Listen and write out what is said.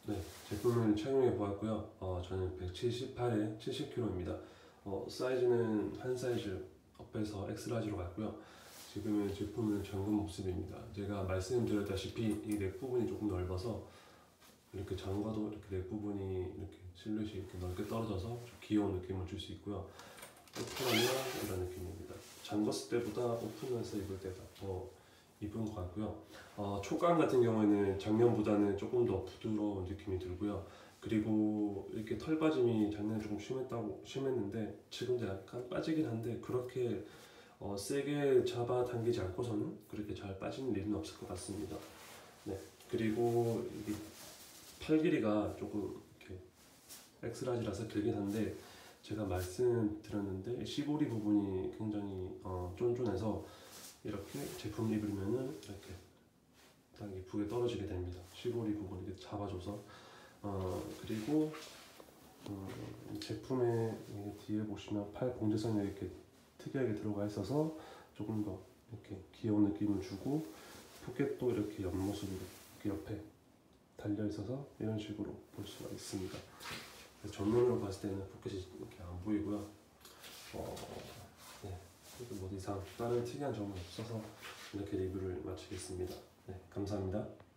네, 제품을 착용해 보았고요. 저는 178에 70kg입니다. 사이즈는 한 사이즈 업해서 엑스라지로 갔고요. 지금은 제품을 잠근 모습입니다. 제가 말씀드렸다시피 이 넥 부분이 조금 넓어서 이렇게 잠가도 이렇게 넥 부분이 이렇게 실루엣이 이렇게 넓게 떨어져서 좀 귀여운 느낌을 줄 수 있고요. 오픈하면 이런 느낌입니다. 잠궜을 때보다 오픈해서 입을 때가 더 이쁜 것 같고요. 촉감 같은 경우에는 작년보다는 조금 더 부드러운 느낌이 들고요. 그리고 이렇게 털 빠짐이 작년에 조금 심했는데 지금도 약간 빠지긴 한데 그렇게 세게 잡아당기지 않고서는 그렇게 잘 빠지는 일은 없을 것 같습니다. 네, 그리고 이 팔 길이가 조금 이렇게 엑스라지라서 길긴 한데 제가 말씀드렸는데 시보리 부분이 굉장히 쫀쫀해서 이렇게 제품 입으면은 이렇게 딱 이쁘게 떨어지게 됩니다. 시보리 부분 이렇게 잡아줘서 그리고 제품의 뒤에 보시면 팔 봉제선이 이렇게 특이하게 들어가 있어서 조금 더 이렇게 귀여운 느낌을 주고 포켓도 이렇게 옆모습으로 이렇게 옆에 달려 있어서 이런 식으로 볼 수가 있습니다. 정면으로 봤을 때는 포켓이 이렇게 안 보이고요. 네, 뭐 이상 다른 특이한 점은 없어서 이렇게 리뷰를 마치겠습니다. 네, 감사합니다.